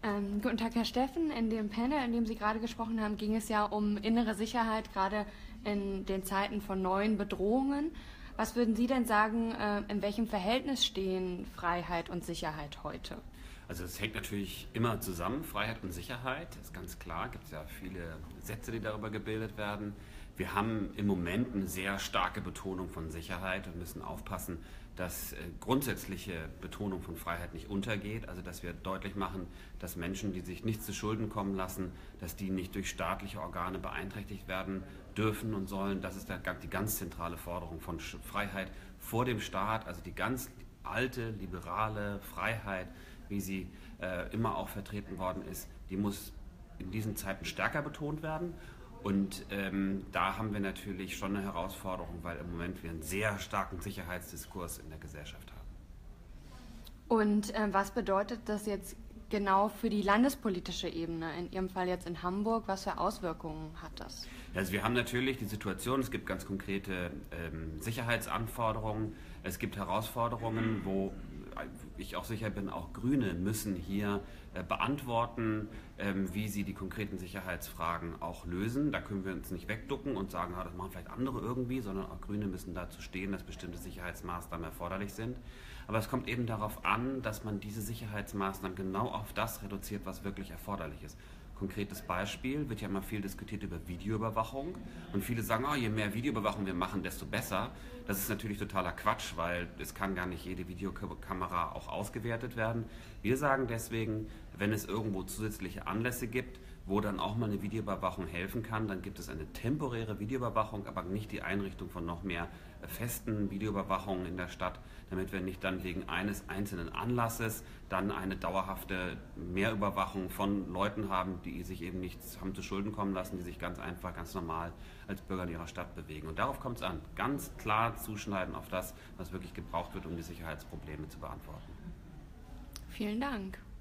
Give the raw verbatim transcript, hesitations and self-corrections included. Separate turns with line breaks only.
Ähm, guten Tag, Herr Steffen. In dem Panel, in dem Sie gerade gesprochen haben, ging es ja um innere Sicherheit, gerade in den Zeiten von neuen Bedrohungen. Was würden Sie denn sagen, äh, in welchem Verhältnis stehen Freiheit und Sicherheit heute?
Also es hängt natürlich immer zusammen, Freiheit und Sicherheit, ist ganz klar. Es gibt ja viele Sätze, die darüber gebildet werden. Wir haben im Moment eine sehr starke Betonung von Sicherheit und müssen aufpassen, dass äh, grundsätzliche Betonung von Freiheit nicht untergeht. Also dass wir deutlich machen, dass Menschen, die sich nichts zu Schulden kommen lassen, dass die nicht durch staatliche Organe beeinträchtigt werden dürfen und sollen. Das ist die ganz zentrale Forderung von Freiheit vor dem Staat, also die ganz alte, liberale Freiheit, wie sie äh, immer auch vertreten worden ist, die muss in diesen Zeiten stärker betont werden. Und ähm, da haben wir natürlich schon eine Herausforderung, weil im Moment wir einen sehr starken Sicherheitsdiskurs in der Gesellschaft haben.
Und äh, was bedeutet das jetzt genau für die landespolitische Ebene, in Ihrem Fall jetzt in Hamburg? Was für Auswirkungen hat das?
Also wir haben natürlich die Situation, es gibt ganz konkrete ähm, Sicherheitsanforderungen, es gibt Herausforderungen, wo ich auch sicher bin, auch Grüne müssen hier äh, beantworten, ähm, wie sie die konkreten Sicherheitsfragen auch lösen. Da können wir uns nicht wegducken und sagen, ah, das machen vielleicht andere irgendwie, sondern auch Grüne müssen dazu stehen, dass bestimmte Sicherheitsmaßnahmen erforderlich sind. Aber es kommt eben darauf an, dass man diese Sicherheitsmaßnahmen genau auf das reduziert, was wirklich erforderlich ist. Konkretes Beispiel, wird ja immer viel diskutiert über Videoüberwachung und viele sagen, oh, je mehr Videoüberwachung wir machen, desto besser. Das ist natürlich totaler Quatsch, weil es kann gar nicht jede Videokamera auch ausgewertet werden. Wir sagen deswegen, wenn es irgendwo zusätzliche Anlässe gibt, wo dann auch mal eine Videoüberwachung helfen kann, dann gibt es eine temporäre Videoüberwachung, aber nicht die Einrichtung von noch mehr festen Videoüberwachungen in der Stadt, damit wir nicht dann wegen eines einzelnen Anlasses dann eine dauerhafte Mehrüberwachung von Leuten haben, die sich eben nichts haben zu Schulden kommen lassen, die sich ganz einfach, ganz normal als Bürger in ihrer Stadt bewegen. Und darauf kommt es an, ganz klar zuschneiden auf das, was wirklich gebraucht wird, um die Sicherheitsprobleme zu beantworten.
Vielen Dank.